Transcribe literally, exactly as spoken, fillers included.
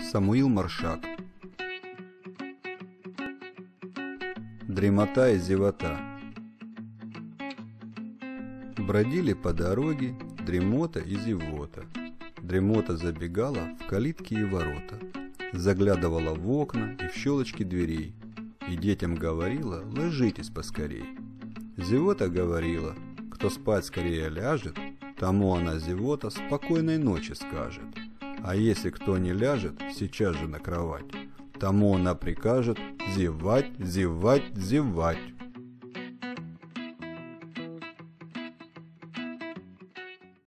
Самуил Маршак. Дремота и зевота. Бродили по дороге дремота и зевота. Дремота забегала в калитки и ворота, заглядывала в окна и в щелочки дверей, и детям говорила: ложитесь поскорей. Зевота говорила: кто спать скорее ляжет, тому она, зевота, спокойной ночи скажет. А если кто не ляжет сейчас же на кровать, тому она прикажет зевать, зевать, зевать.